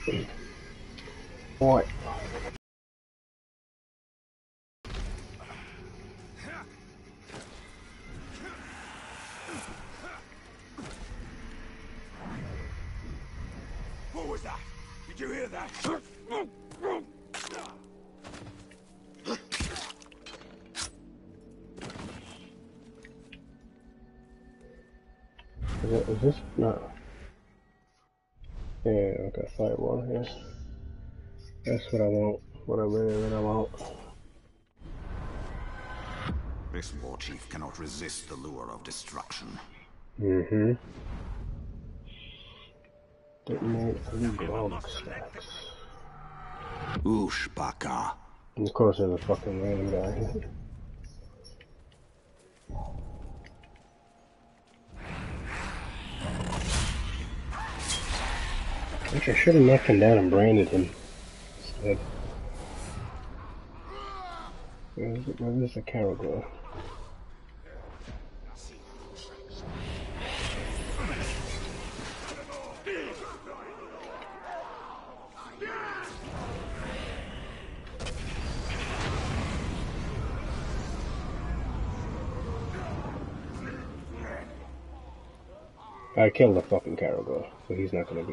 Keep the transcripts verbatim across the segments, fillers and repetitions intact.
What? What was that? Did you hear that? Is, it, is this no? Yeah, okay, fireball here. That's what I want. What I really, really want. This war chief cannot resist the lure of destruction. Mm-hmm. Detonate three glove stacks. Ushbaka. And of course, there's a fucking random guy here. Actually, I should have knocked him down and branded him instead. Where's, where's the carol glow? I killed the fucking carol glow, so he's not gonna be.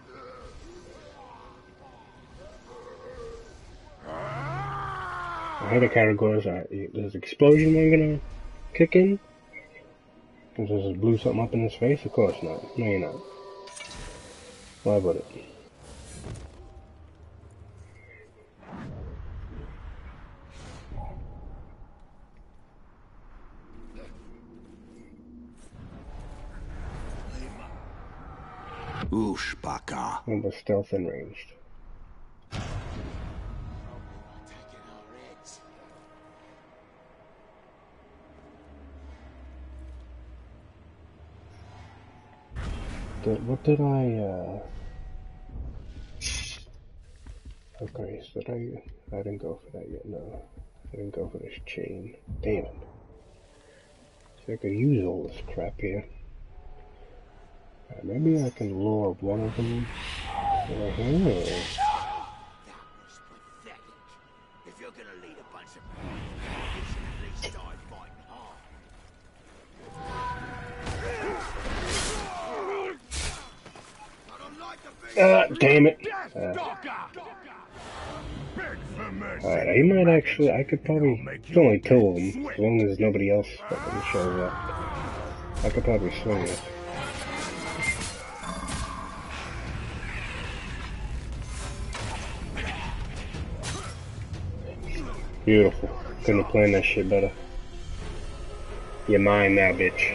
I heard the carol glows. There's an explosion one gonna kick in. Because I just blew something up in his face? Of course not. No, you're not. Why would it? Ushbaka. One was stealth and ranged. Did, what did I, uh... Okay, so did I... I didn't go for that yet, no. I didn't go for this chain. Damn it. So I could use all this crap here. Right, maybe I can lure one of them over here. That was pathetic. If you're gonna lead a bunch of you should at least die fighting hard. Ah, damn it. Uh, Alright, he might actually, I could probably, there's only two of them, as long as nobody else fucking shows up. I could probably swing it. Beautiful. Couldn't have planned that shit better. You're mine now, bitch.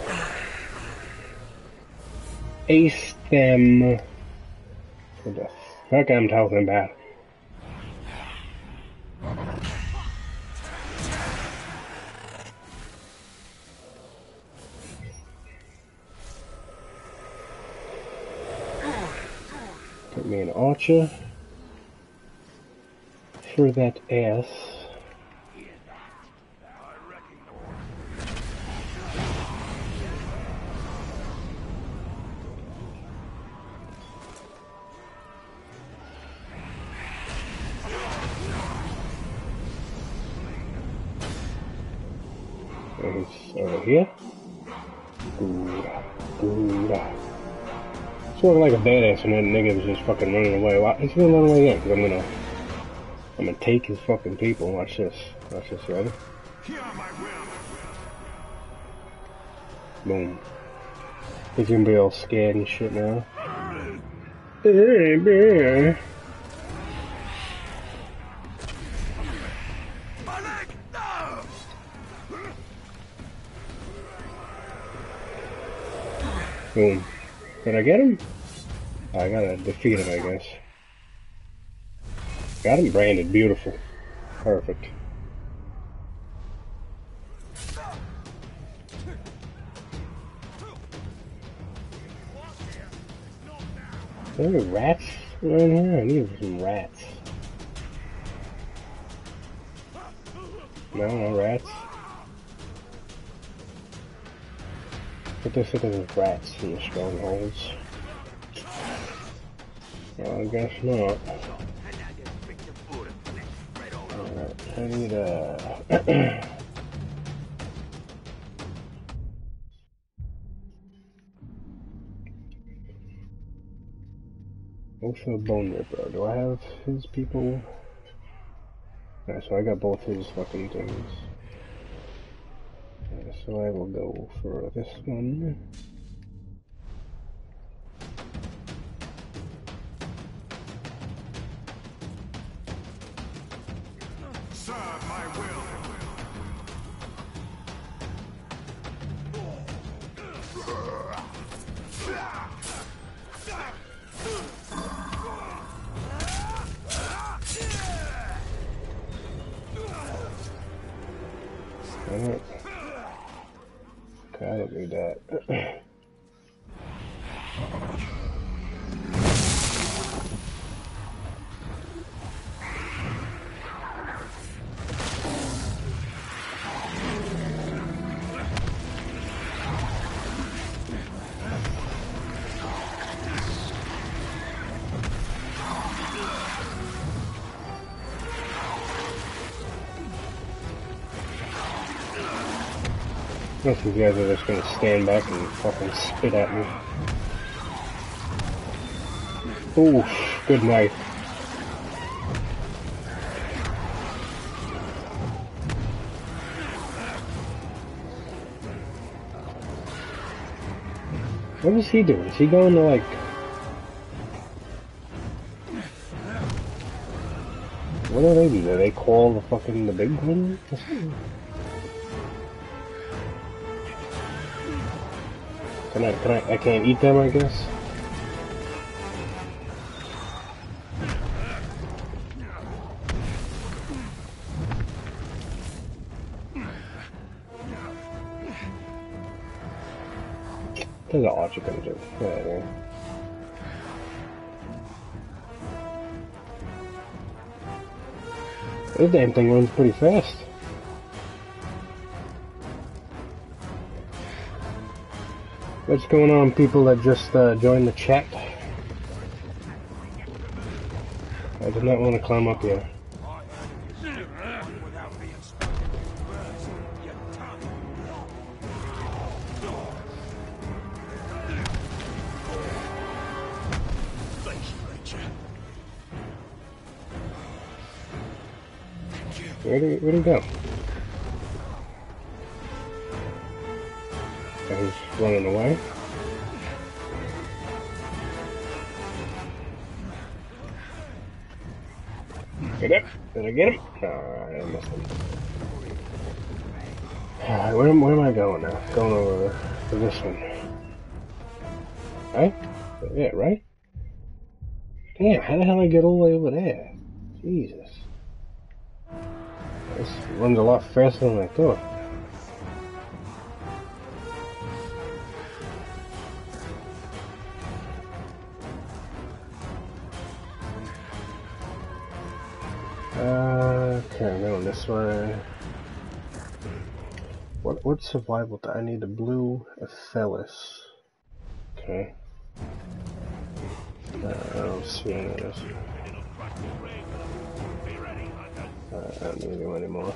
Ace them. What the fuck I'm talking about? Put me an archer. For that ass. It's over here. Gouda, Gouda. It's working like a badass and that nigga was just fucking running away. Why? He's gonna run away again, because I'm gonna I'm gonna take his fucking people. Watch this. Watch this, ready? Boom. He's gonna be all scared and shit now. Hey, bear. Boom. Did I get him? I gotta defeat him, I guess. Got him branded. Beautiful. Perfect. Are there any rats around here? I need some rats. No, no rats. But there's there's rats in the strongholds. Well, I guess not. Alright, I need a... Also a Bone Ripper. Do I have his people? Alright, so I got both his fucking things. Uh, so I will go for this one. Serve my will. Alright. Okay, I don't need that. Most of you guys are just gonna stand back and fucking spit at me. Ooh, good knife. What is he doing? Is he going to like... What do they do? Do they call the fucking the big one? Can I, can I, I can't eat them, I guess? There's a lot you can do. Yeah, yeah. This damn thing runs pretty fast. What's going on, people that just uh, joined the chat? I did not want to climb up here. Where did, where'd he go? He's running away. Get up! Did I get him? No, I missed him. Alright, where, where am I going now? Going over to this one. Right? Yeah, right? Damn, how the hell did I get all the way over there? Jesus. This runs a lot faster than I thought. Uh, okay, I'm going this way. What what survival do I need? A blue Aphelis. Okay. Uh, I don't see any of this. Uh, I don't need you anymore.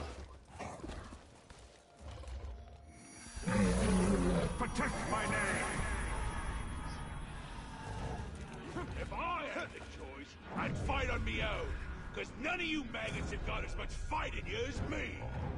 Protect my name. If I had the choice, I'd fight on me own. Because none of you maggots have got as much fight in you as me.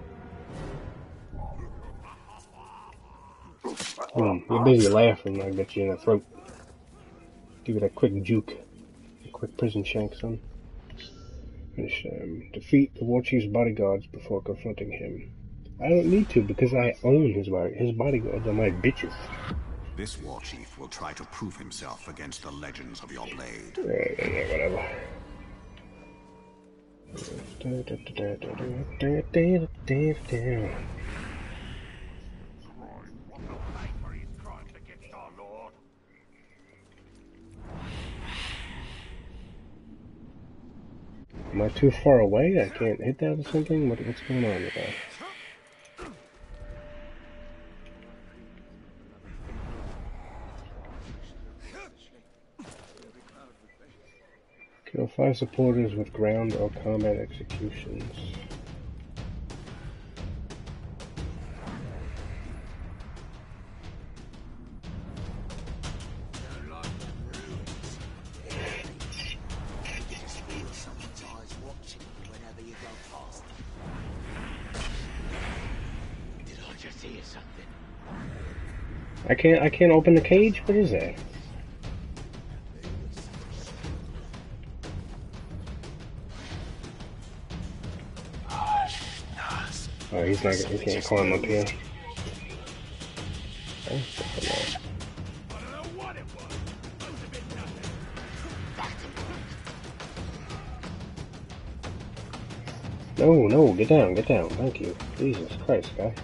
Hmm, you're busy laughing, I get you in the throat. Give it a quick juke. A quick prison shank, son. Finish them. Defeat the war chief's bodyguards before confronting him. I don't need to because I own his body. His bodyguards are my bitches. This war chief will try to prove himself against the legends of your blade. Yeah, yeah, yeah, whatever. Am I too far away? I can't hit that or something? What, what's going on with that? Five supporters with ground or combat executions. I can't I can't open the cage? What is that? Oh, he's not he can't climb up here. Oh, no, no, get down, get down, thank you. Jesus Christ, guy.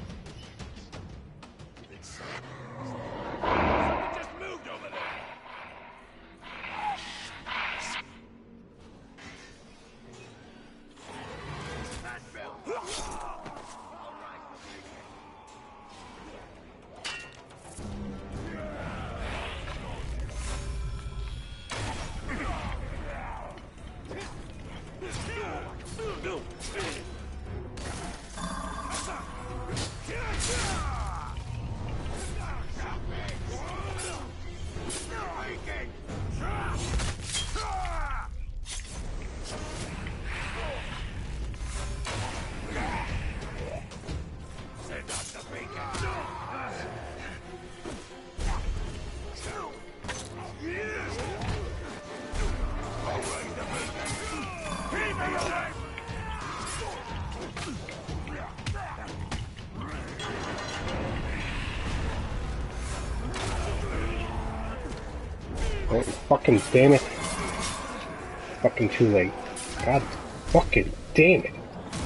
Oh, fucking damn it. Fucking too late. God fucking damn it.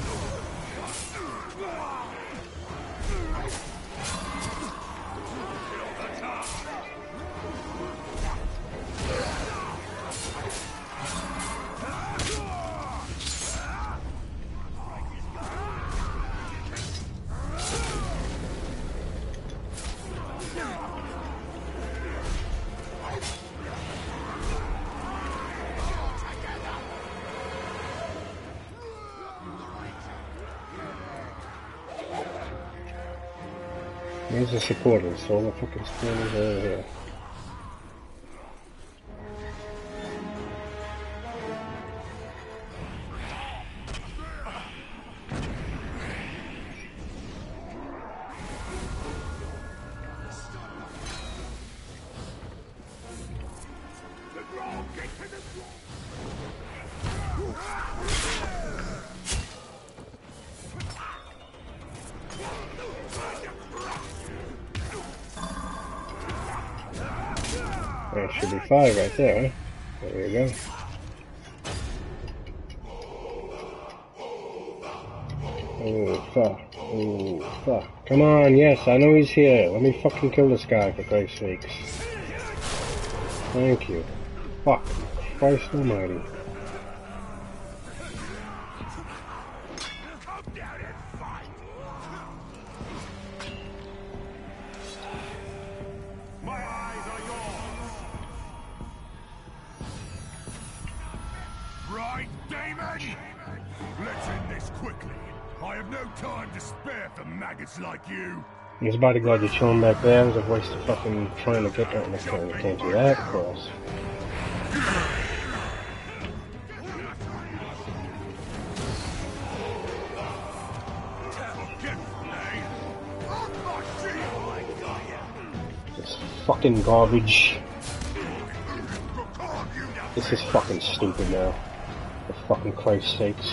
Where's the supporters? All the fucking supporters are over here. There should be five right there. There we go. Oh, fuck. Oh, fuck. Come on, yes, I know he's here. Let me fucking kill this guy, for Christ's sakes. Thank you. Fuck. Christ almighty. Right, Damon? Let's end this quickly. I have no time to spare for maggots like you. His bodyguards are chilling back there. There's a waste of fucking trying to get that. I can't, can't do that, of course. This fucking garbage. This is fucking stupid now. For fucking Christ's sakes.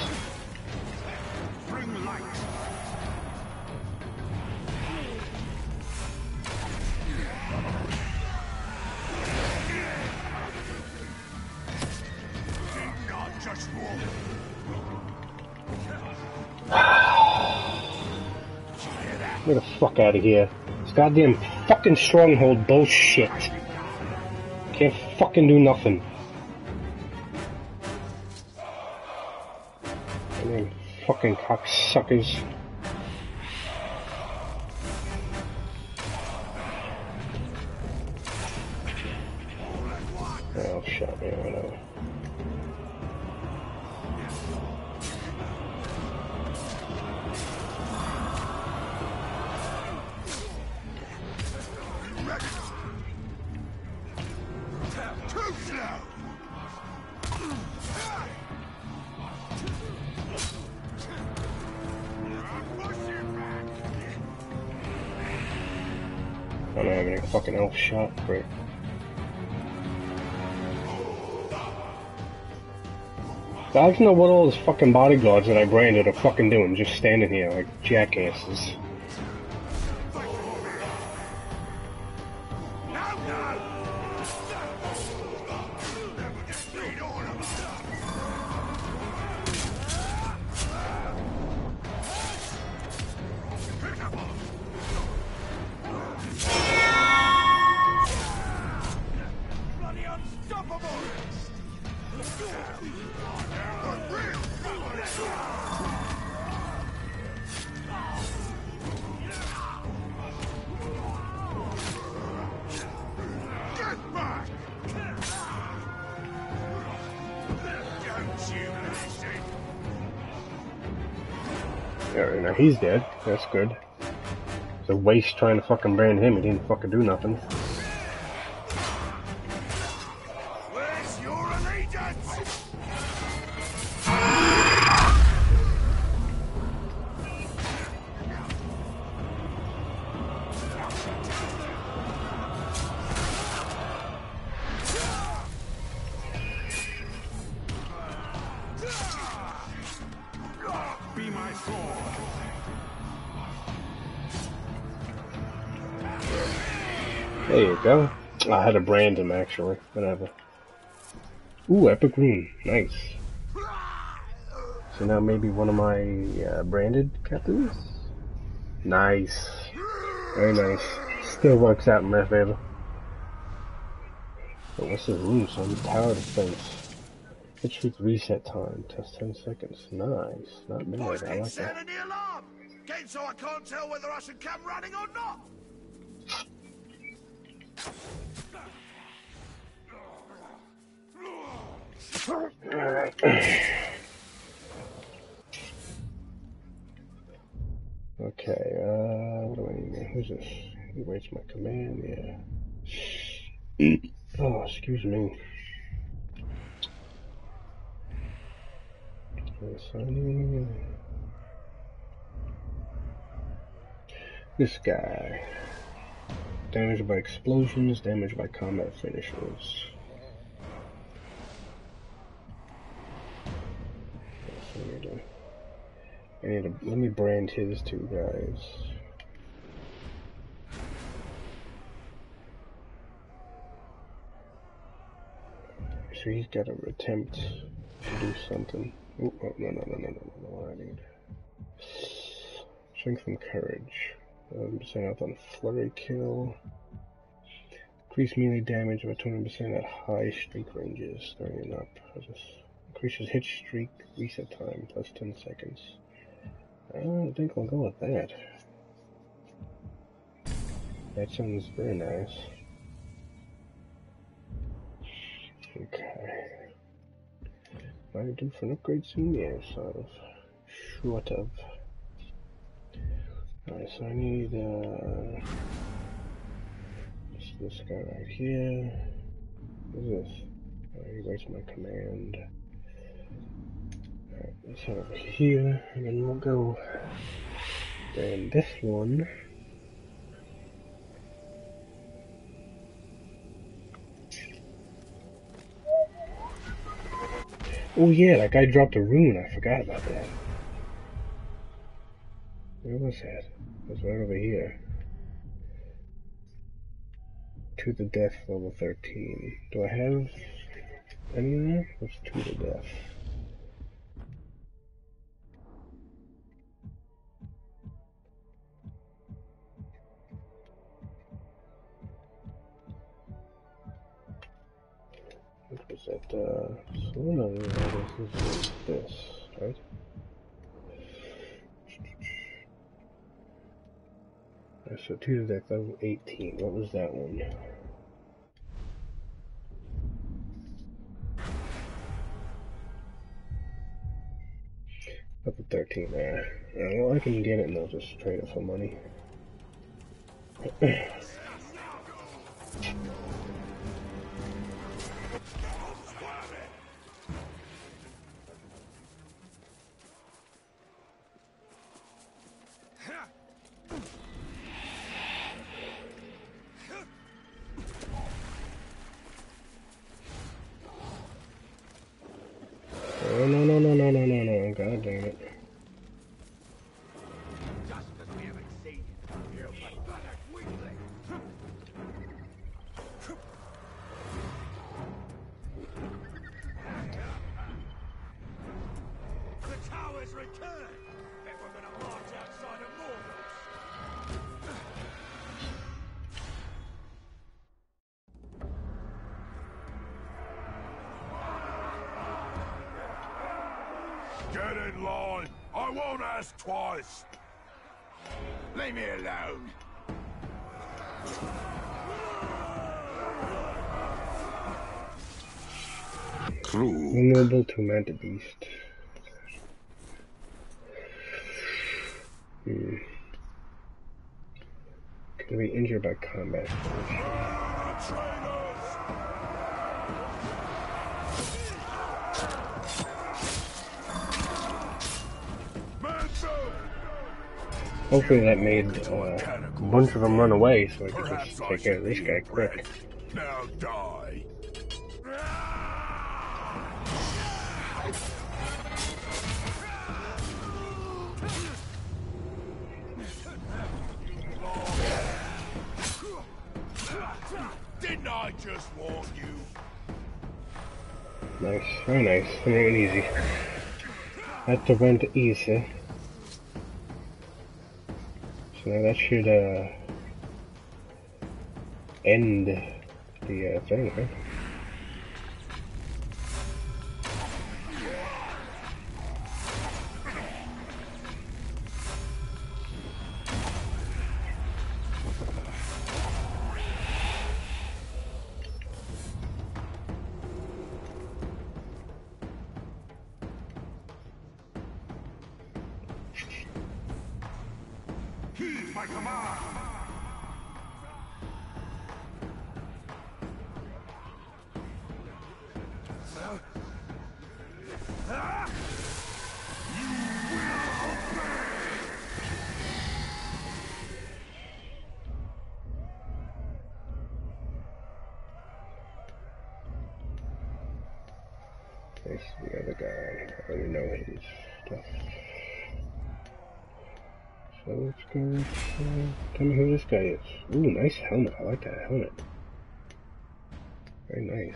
Get the fuck out of here. This goddamn fucking stronghold bullshit. Can't fucking do nothing. I mean, fucking cocksuckers. Oh, shot me, whatever. I don't have any fucking elf shot. Great. I don't know what all those fucking bodyguards that I branded are fucking doing, just standing here like jackasses. Alright, now he's dead. That's good. It's a waste trying to fucking brand him. He didn't fucking do nothing. Where's your allegiance? Be my sword. There you go. I had to brand him actually. Whatever. Ooh, epic rune. Nice. So now maybe one of my uh, branded captains? Nice. Very nice. Still works out in my favor. But what's this rune? Some tower defense. Hit streak reset time. Test ten seconds. Nice. Not bad. Boys, I keep like that. sounding the alarm. Game so I can't tell whether I should come running or not. Alright. Okay, uh, what do I need? Who's this? He waits my command, yeah. Oh, excuse me. Assigning. This guy. Damage by explosions, damage by combat finishers. I need to, I need to, let me brand his two guys. So he's got to attempt to do something. Ooh, oh, no, no, no, no, no, no, no, I need strength and courage. eleven percent health on flurry kill. Increase melee damage by twenty percent at high streak ranges, starting up. Just increases hit streak reset time plus ten seconds. I don't think I'll go with that. That sounds very nice. Okay. Might I do for an upgrade soon? Yeah, sort of. Short of. Alright, so I need, uh... this, this guy right here. What is this? Oh, he waits my command. Alright, let's head over here, and then we'll go... Then this one... Oh yeah, that guy dropped a rune, I forgot about that. Where was that? It was right over here. To the death, level thirteen. Do I have any of that? What's to the death? What was that? Uh, so no, this is this, right? So to the death, level eighteen. What was that one? Level thirteen there. Uh, well, I can get it and I'll just trade it for money. can. Bet we're gonna march outside of Mordor. Get in line. I won't ask twice. Leave me alone. True. Vulnerable to mad beast. Hmm. Can be injured by combat. Hopefully that made uh, a bunch of them run away so I could just take care of this guy quick. Now die. Didn't I just warn you? Nice, very nice, very easy. That to went easy. So now that should uh, end the uh, thing, right? My command! There's the other guy. I already know his stuff. So let's go with, uh, tell me who this guy is. Ooh, nice helmet. I like that helmet. Very nice.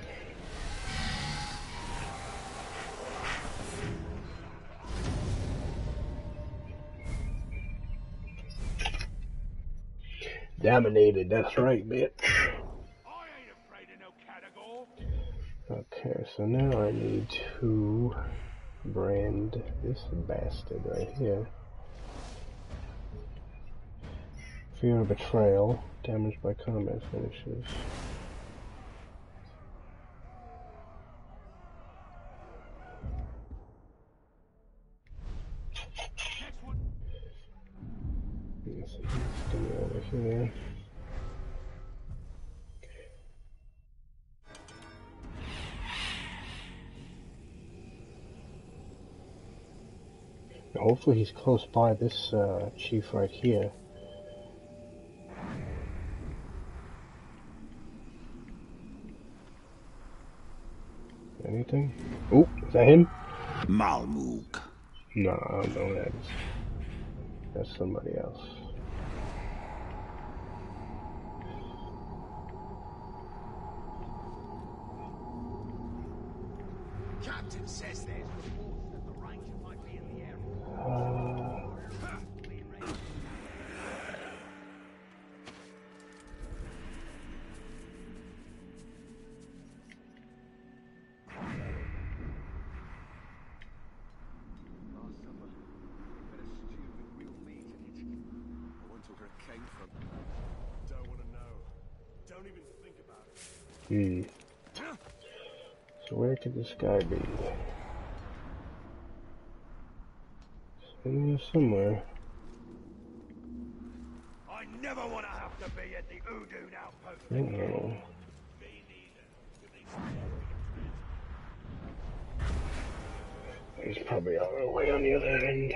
Dominated, that's right, bitch. I ain't afraid of no category. Okay, so now I need to brand this bastard right here. Fear of betrayal, damaged by combat finishes. Yes, he's gonna be over here. Hopefully he's close by this uh, chief right here. Anything? Oh, is that him? Malmug. No, I don't know that. That's somebody else. Captain says there's reports that the Ranger might be in the area. Uh, Hmm. So where could this guy be? He's in here somewhere. I never want to have to be at the Udun outpost. Uh-oh. He's probably all the way on the other end.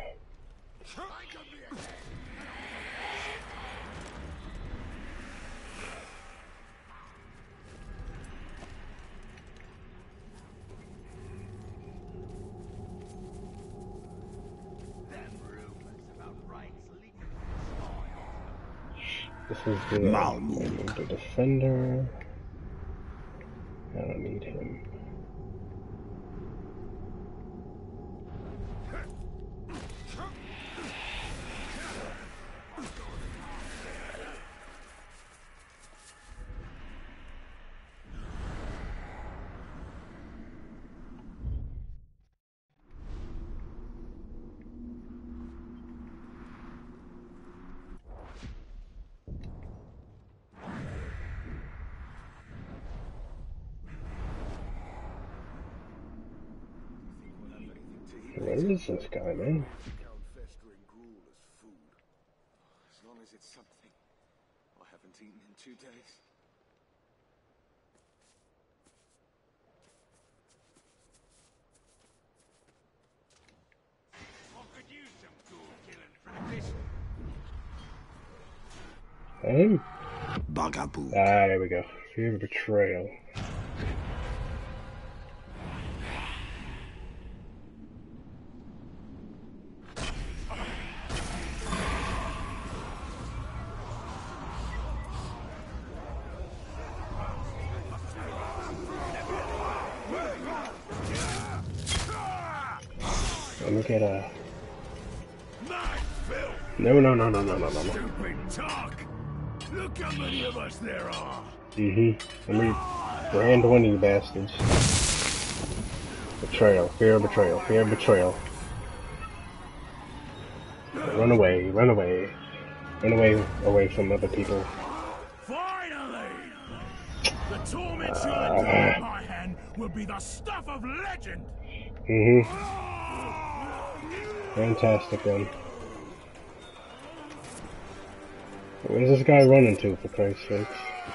This is the, uh, the defender. I don't need him. What is this guy, man? Festering gruel as food. As long as it's something I haven't eaten in two days. I could use some ghoul killing practice. Him? Bugaboo. Ah, there we go. Fear of betrayal. Let me get a... No, no, no, no, no, no, no, no. Stupid talk! Look how many of us there are! Mm-hmm. Let me brand one of you bastards. Betrayal. Fear of betrayal. Fear of betrayal. Run away. Run away. Run away away from other people. Finally! The torments Uh, you're enduring at my hand will be the stuff of legend! Mm-hmm. Fantastic, then. Where's this guy running to, for Christ's sakes?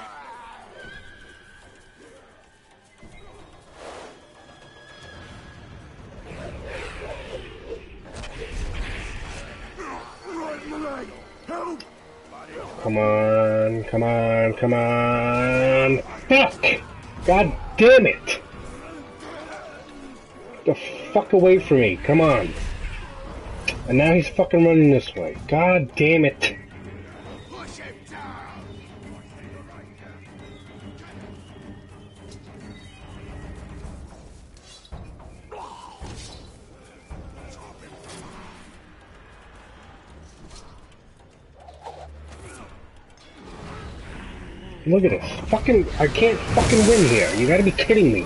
Come on, come on, come on. Fuck! God damn it! Get the fuck away from me, come on. And now he's fucking running this way. God damn it. Look at this. Fucking, I can't fucking win here. You gotta be kidding me.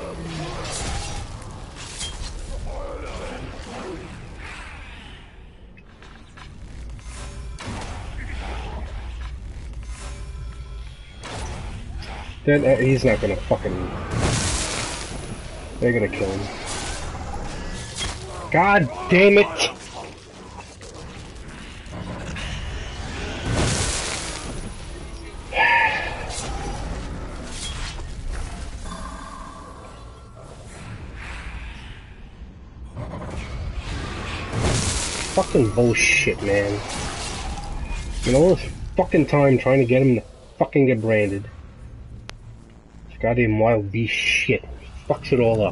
That, uh, he's not gonna fucking... They're gonna kill him. God damn it! Fucking bullshit, man. You know, all this fucking time trying to get him to fucking get branded. This goddamn wild beast shit. Fucks it all up.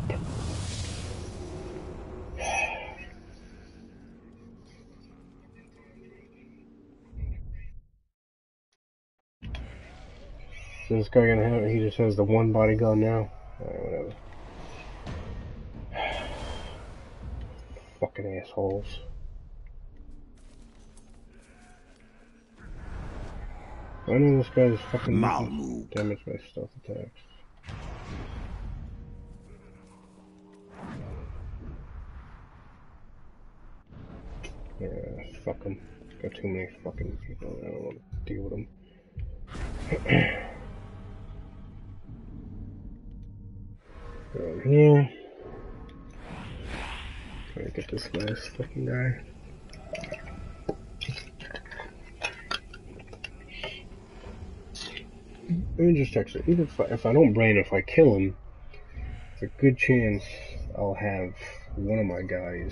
So this guy gonna have, he just has the one body gun now? Alright, whatever. Fucking assholes. I know this guy's fucking damage my stealth attacks. Yeah, fuck him. Got too many fucking people. I don't want to deal with them. Go here. Try to get this last fucking guy. Let me just text it. Even if I, if I don't brain, if I kill him, there's a good chance I'll have one of my guys.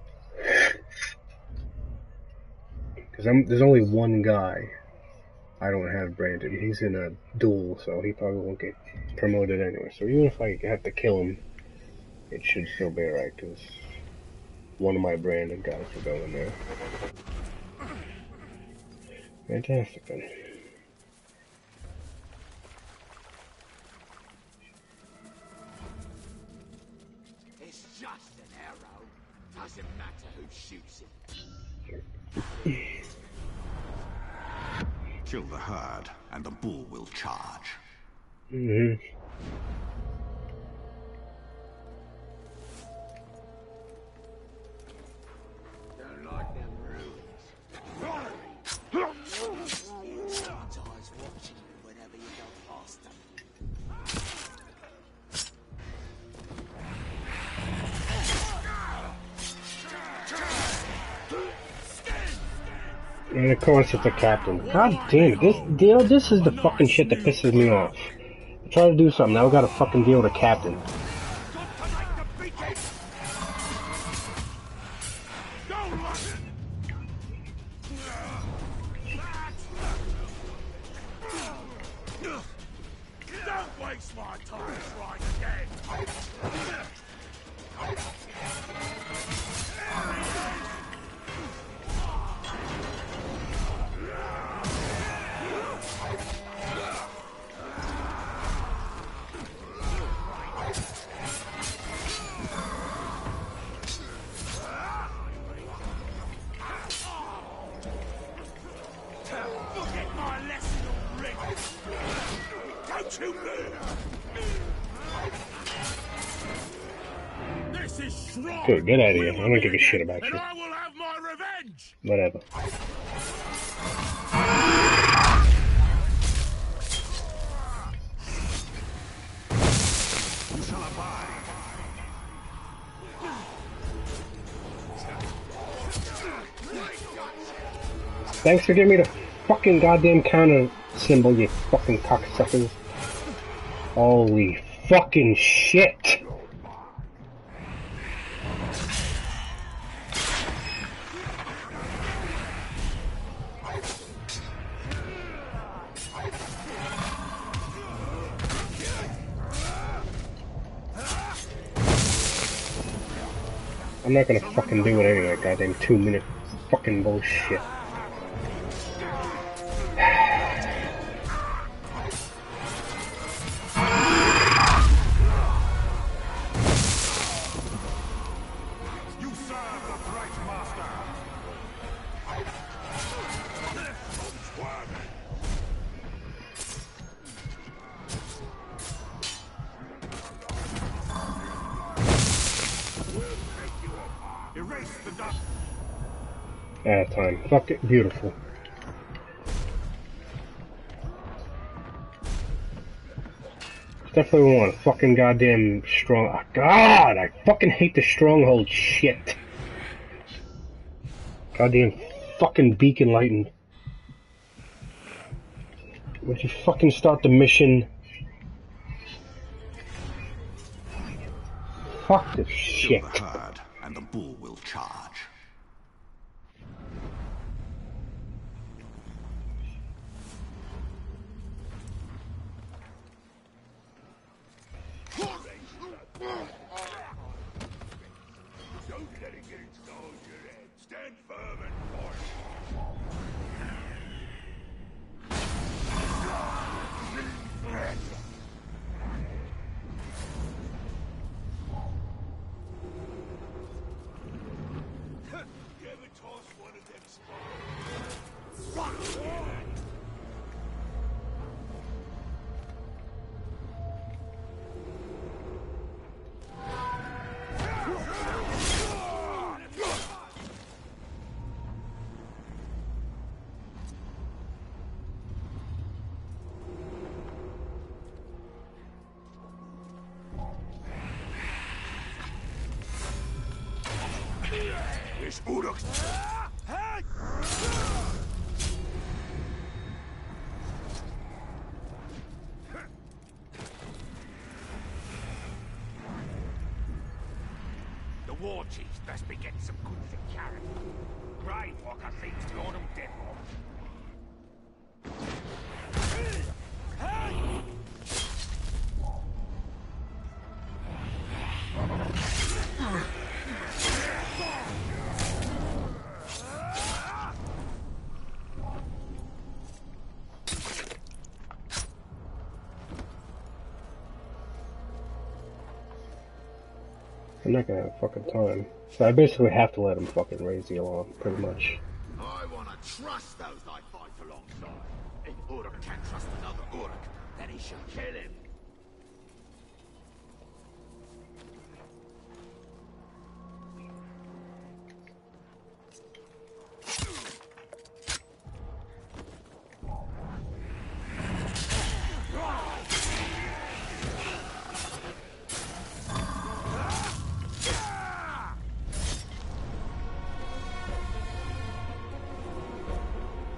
Because I'm there's only one guy I don't have branded. He's in a duel, so he probably won't get promoted anyway. So even if I have to kill him, it should still be alright, because one of my branded guys will go in there. Fantastic, then. It's just an arrow. Doesn't matter who shoots it. Kill the herd, and the bull will charge. Mm-hmm. Don't like them ruins. Someone's always watching you whenever you go past them. And of course it's a captain. God damn it, this, you know, this is the fucking shit that pisses me off. I try to do something, now I gotta fucking deal with a captain. Don't waste my time trying again. Forget my lesson already. Don't you move. This is strong. Good, get out of here. I don't give a shit about and you. I will have my revenge. Whatever. You shall abide. Thanks for giving me the fucking goddamn counter symbol, you fucking cocksuckers. Holy fucking shit! I'm not gonna fucking do it anyway, goddamn two minute fucking bullshit. You serve the great master. Erase the dust. Out of time. Fuck it, beautiful. Definitely want a fucking goddamn strong. Oh, God, I fucking hate the stronghold shit. Goddamn fucking beacon lighting. Would you fucking start the mission? Fuck this shit. Kill the herd, and the bull will charge. Don't let it get inside your head. Stand firm and fight. You ever toss one of them spikes? Fuck yeah! This Uruk's... The war chiefs best be getting some good for carrot. Grave Walker seems to order them dead off. I'm not gonna have fucking time. So I basically have to let him fucking raise the alarm, pretty much. I want to trust those I fight alongside. If Uruk can't trust another Uruk, then he should kill him.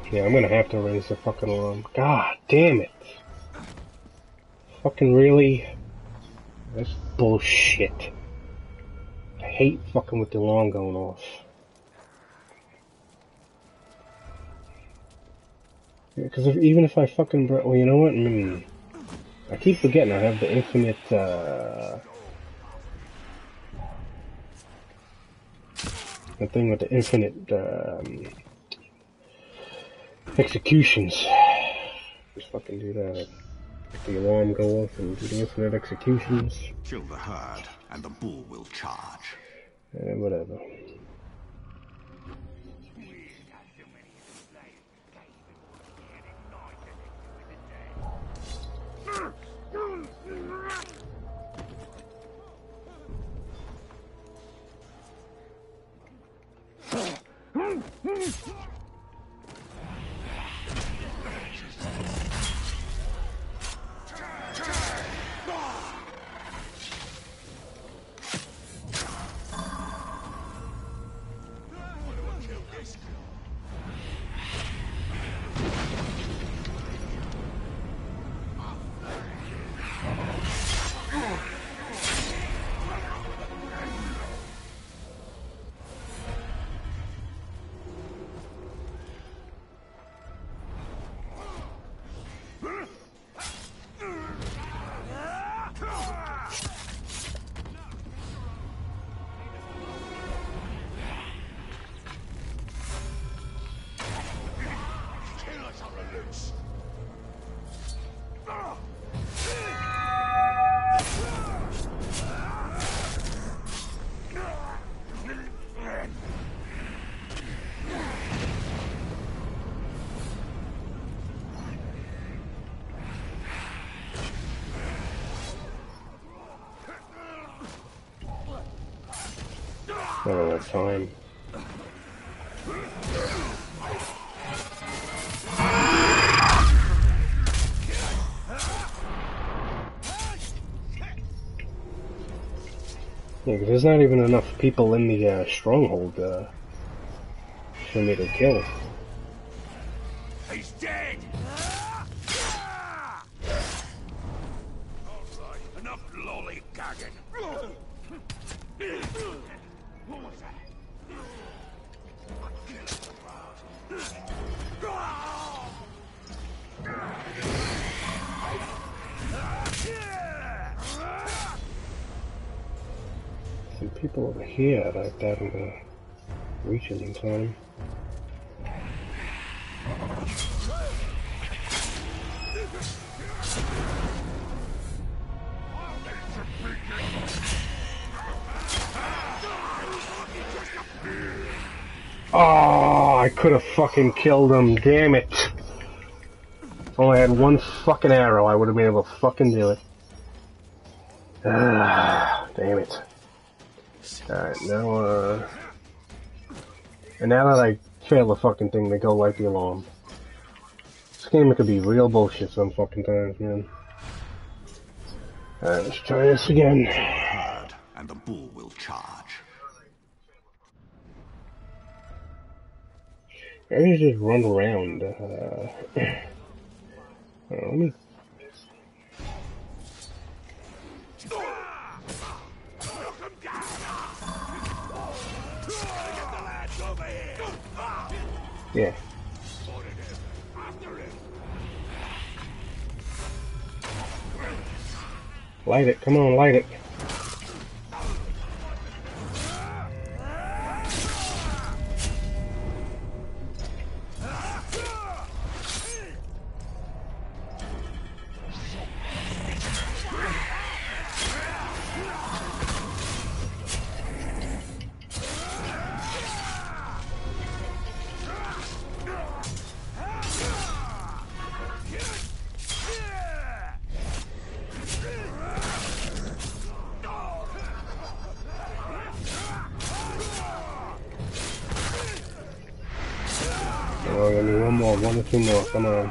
Yeah, I'm gonna have to raise the fucking alarm. God damn it. Fucking really? That's bullshit. I hate fucking with the alarm going off. Because if, even if I fucking... Well, you know what? Mm, I keep forgetting I have the infinite, uh... the thing with the infinite, um... executions. Just fucking do that. Let the alarm go off and do the infinite executions. Kill the herd, and the bull will charge. Eh, whatever. I don't have time. Yeah, 'cause there's not even enough people in the uh, stronghold uh, for me to kill. He's dead! Alright, enough lollygagging. What was that? Some people over here like that I'm gonna reach it in time. Oh, I could have fucking killed him, damn it. If only I had one fucking arrow, I would have been able to fucking do it. Ah, damn it. Alright, now, uh... and now that I fail the fucking thing, they go light the alarm. This game could be real bullshit some fucking times, man. Alright, let's try this again. Herd, and the bull will charge. Maybe just run around. Uh, uh, let me. Yeah. Light it, come on, light it. Oh, I need one more, one or two more, come on.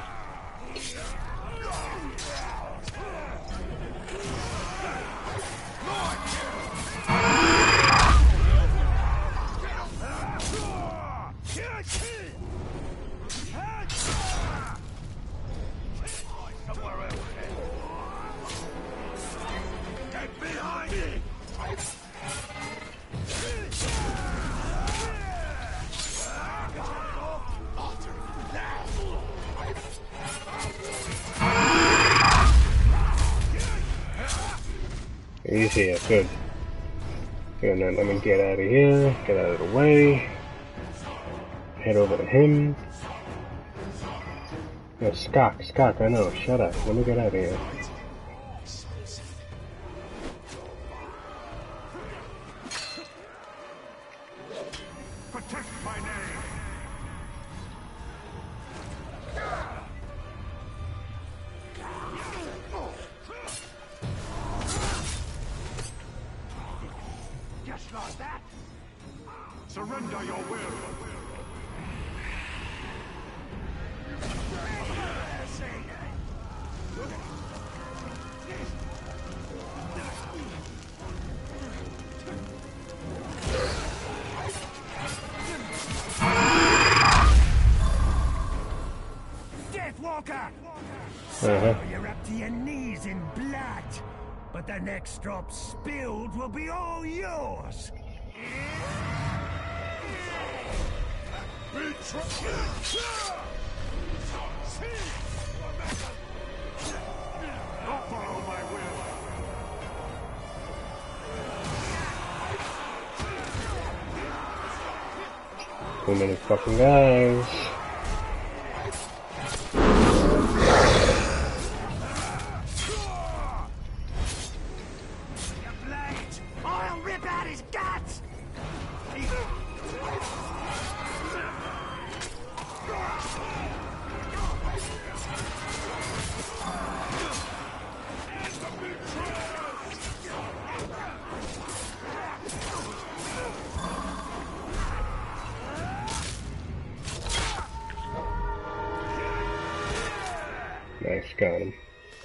He's here, good. Good, now let me get out of here, get out of the way. Head over to him. Yeah, Skok, Skok, I know, shut up. Let me get out of here. Protect my name. Just like that. Surrender your will. Uh-huh. You're up to your knees in blood, but the next drop spilled will be all yours. Don't follow my will. Too many fucking guys. I'll rip out his guts! Nice, got him.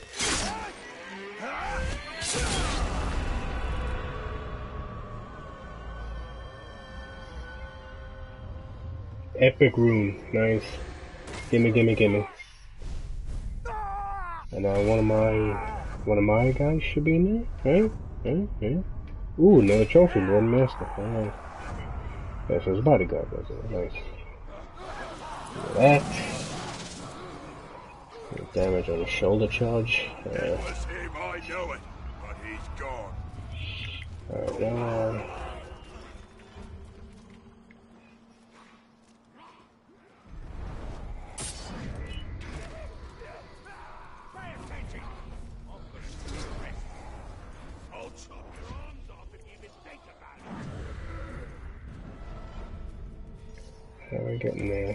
Epic room, nice. Gimme, gimme, gimme. And now one of my, one of my guys should be in there, right? Right? Yeah. Ooh, another trophy, Lord Master. Alright. That's his bodyguard, does it? Nice. Look at that. Damage on the shoulder charge. Uh, It was him, I know it, but he's gone. Alright, now. I'll chop your arms off if you even think about it. How are we getting there?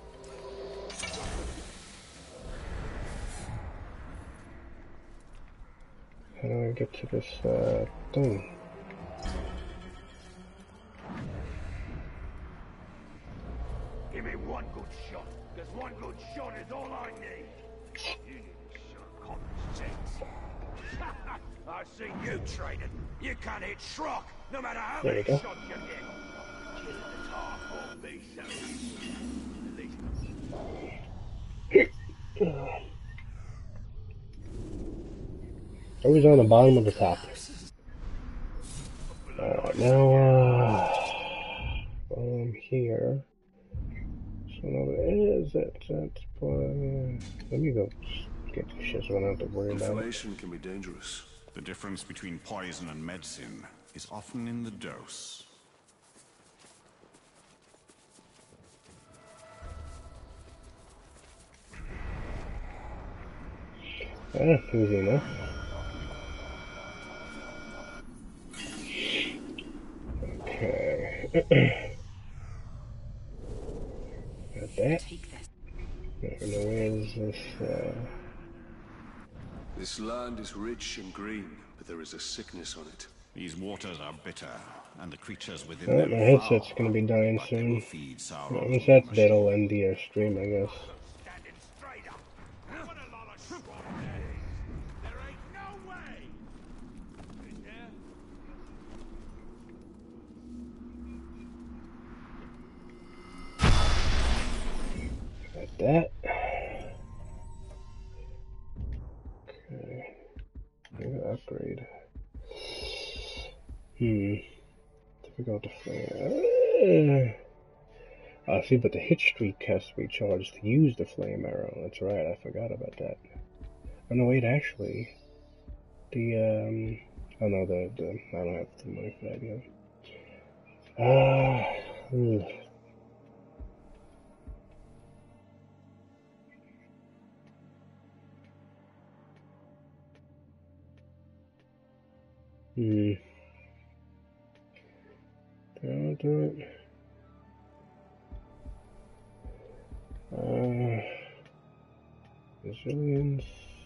How do I get to this uh, thing? Give me one good shot, because one good shot is all I need. You need to show common sense. I've seen you training. You can't hit Shrock, no matter how There many we go. shots you get. Killing the tar won't be so easy. At least. Always on the bottom of the top. Alright, now, uh, from here. So now there is it. That's uh, let me go get this shit so I don't have to worry about it. Inflammation can be dangerous. The difference between poison and medicine is often in the dose. Ah, easy enough. Okay. Got that. I don't know where is this, uh... This land is rich and green, but there is a sickness on it. These waters are bitter, and the creatures within Oh, them my headset's foul, gonna be dying but they will soon. feed Well, Sauron's once that's war dead, I'll machine. end the uh, stream, I guess. Standing straight up. What a lot of Shrock that is. There ain't no way. Is there? Got that. Okay. I gotta upgrade. Hmm. Difficult to flame. Uh, see, but the hit streak has to be charged to use the flame arrow. That's right, I forgot about that. Oh no, wait, actually, the um, Oh no, the, the I don't have the money for that yet. Ah, uh, hmm. I'll do it. Uh, resilience.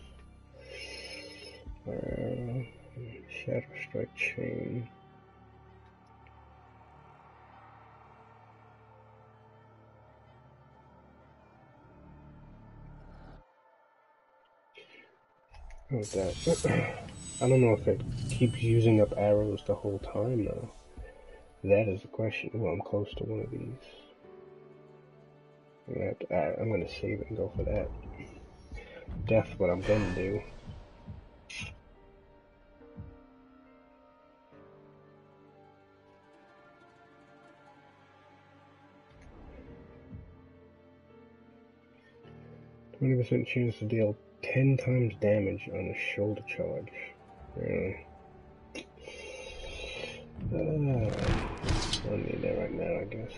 Uh, Shadow Strike Chain. Oh, that. I don't know if it keeps using up arrows the whole time though. That is the question. Well, I'm close to one of these. I'm gonna, have to, I, I'm gonna save it and go for that. That's what I'm gonna do. twenty percent chance to deal ten times damage on a shoulder charge. Really? Uh, I don't need that right now, I guess.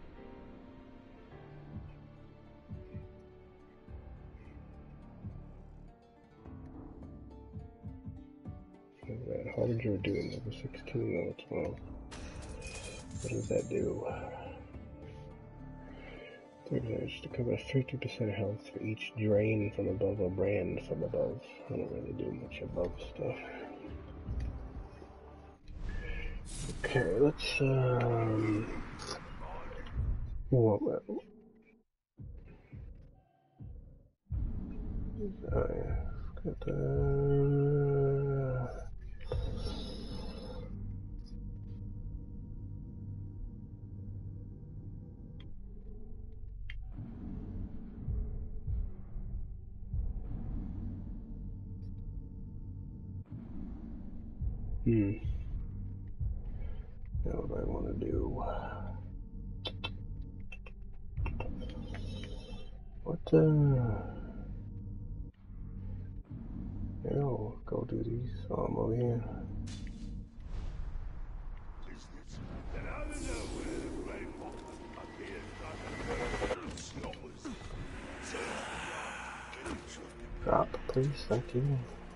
How would you do it? Level sixteen, level twelve. What does that do? To cover fifty percent health for each drain from above or brand from above. I don't really do much above stuff. Okay, let's um. What? Oh yeah, got the. Hmm. Now what do I want to do? What uh? I'll go do these. Oh, I'm over here. Drop, please. Thank you.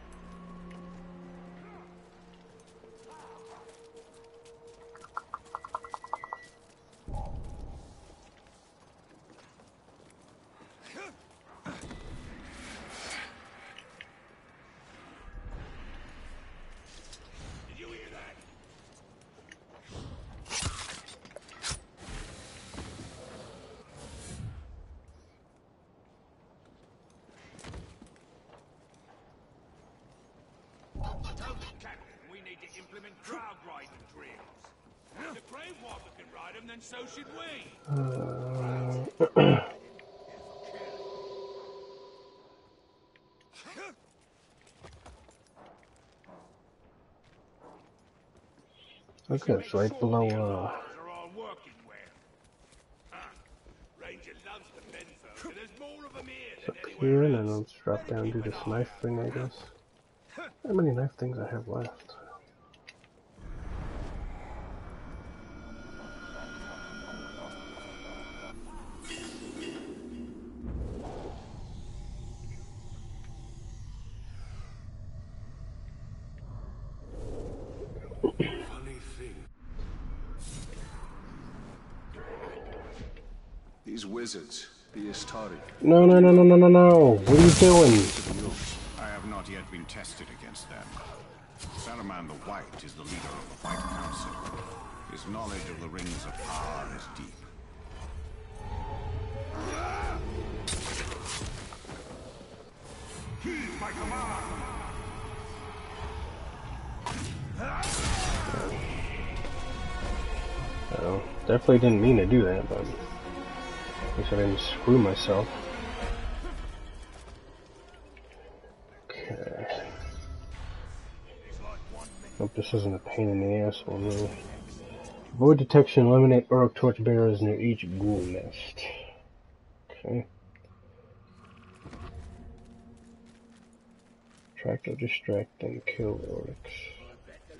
And so should we. Uh, okay, it's right below. Uh, up here, and then let's drop down and do this knife thing, I guess. How many knife things I have left? These wizards, the Istari. No, no, no, no, no, no, no. What are you doing? I have not yet been tested against them. Saruman the White is the leader of the White Council. His knowledge of the rings of power is deep. Heed my command! Oh, definitely didn't mean to do that, but at least I didn't screw myself. Okay. Hope this isn't a pain in the asshole, really. Avoid detection, eliminate Uruk torchbearers near each ghoul nest. Okay. Attract or distract, then kill Uruks.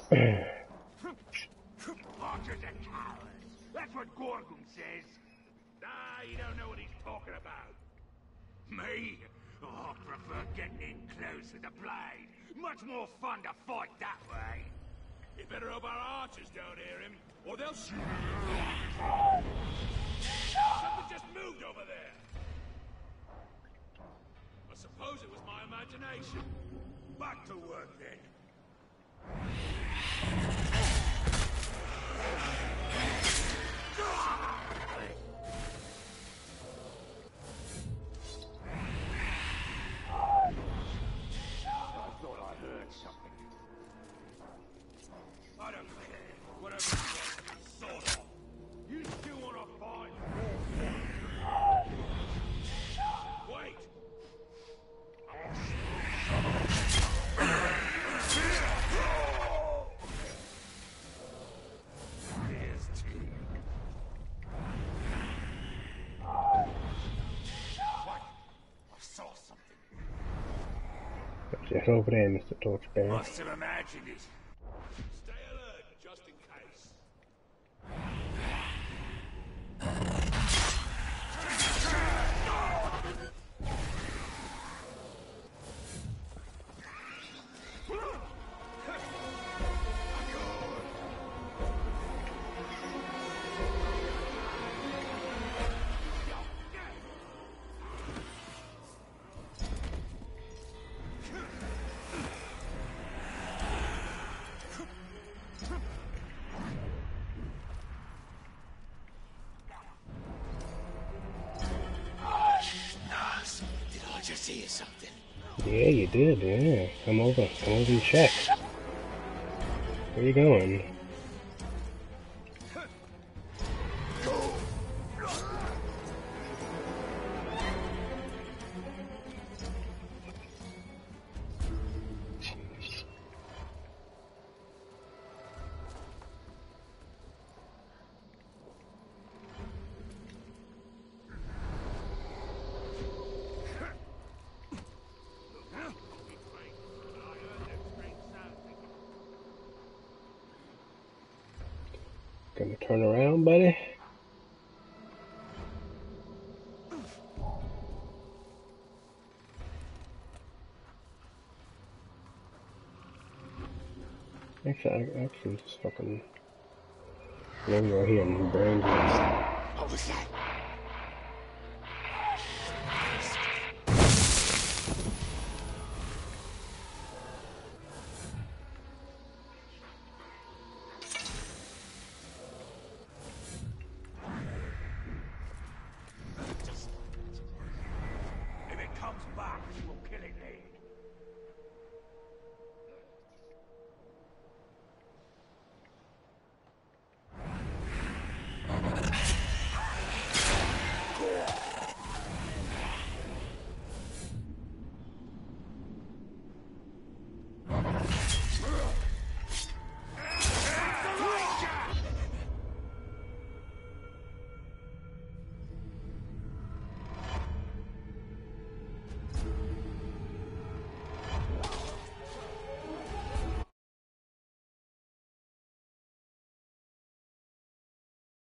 Archers are cowards. That's what Gorgon says. Ah, you don't know what he's talking about. Me? Oh, I prefer getting in close with the blade. Much more fun to fight that way. You better hope our archers don't hear him, or they'll shoot. Something just moved over there. I suppose it was my imagination. Back to work then. Get over there, Mister Torchbearer. Must have imagined it. Stay alert, just in case. See something. Yeah, you did, yeah. Come over, come over and check. Where you going? Gonna turn around, buddy? Actually, I actually just fucking remember here in brain. What was that?